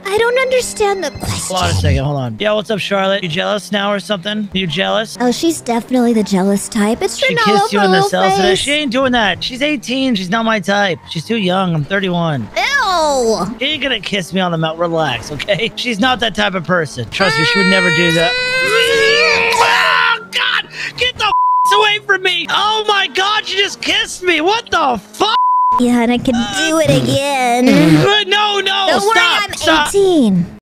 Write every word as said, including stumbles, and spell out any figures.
I don't understand the question. Hold on a second, hold on. Yeah, what's up, Charlotte? You jealous now or something? You jealous? Oh, she's definitely the jealous type. It's She written all kissed over you her in the little cells today. face. She ain't doing that. She's eighteen. She's not my type. She's too young. I'm thirty-one. Ew. She ain't gonna kiss me on the mouth. Relax, okay? She's not that type of person. Trust me, she would never do that. Oh, God! Get the away from me! Oh, my God, you just kissed me! What the fuck? Yeah, and I can do it again. No, no! Don't Stop! worry, I'm Stop! eighteen.